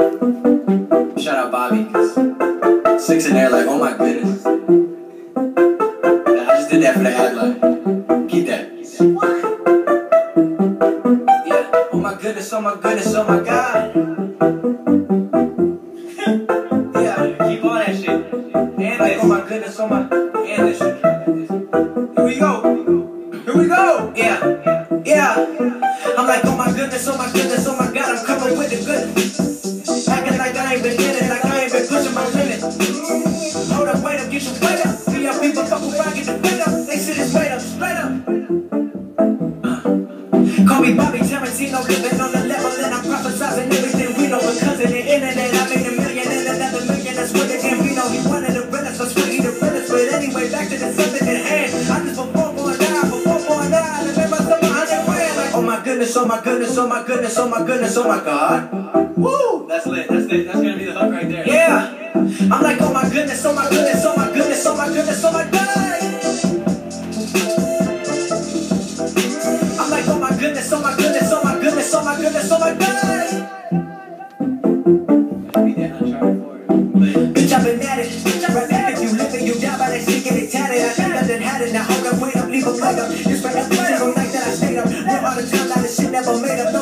Shout out Bobby, 'cause six in there like, oh my goodness. I just did that for the headline. Keep that. Yeah, oh my goodness, oh my goodness, oh my God. Yeah, keep all that shit. And like, oh my goodness, oh my, and this shit. Here we go. Here we go. Yeah, yeah. I'm like, oh my goodness, oh my goodness, oh my God, I'm coming with the goodness. Acting like I ain't been in it, like I ain't been pushing my limits. Hold up, wait up, get your weight up. See how people fuck around, get the weight up. They sit straight up, straight up. Call me Bobby Tarantino, living on the level, and I'm prophesizing everything we know. Because of the internet, I made $1 million and another million. That's what the Gambino, he wanted the realest, I swear he the realest. But anyway, back to the subject at hand. I just perform for an hour, and then myself 100 grand. Like, oh my goodness, oh my goodness, oh my goodness, oh my goodness, oh my God. Woo! That's lit, that's lit, that's gonna be the hook right there. Yeah! I'm like, oh my goodness, oh my goodness, oh my goodness, oh my goodness, oh my God! I'm like, oh my goodness, oh my goodness, oh my goodness, oh my goodness, oh my God! Bitch, I've been at it. Right back if you live it, you die by that shit, get it tatted. I think I done had it, now hold up, wait up, leave a plate up. This right up, every single night that I stayed up. Live all the time, now this shit never made up.